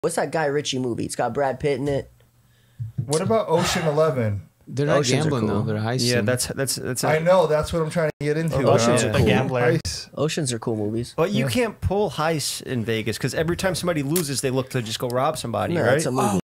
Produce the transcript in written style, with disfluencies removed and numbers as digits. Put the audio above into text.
What's that Guy Ritchie movie? It's got Brad Pitt in it. What about Ocean 11? They're not Oceans gambling cool. though. They're heisting. Yeah, that's. I know. That's what I'm trying to get into. Oceans are The cool. gambler. Oceans are cool movies. But you can't pull heists in Vegas because every time somebody loses, they look to just go rob somebody, No, right? it's a movie.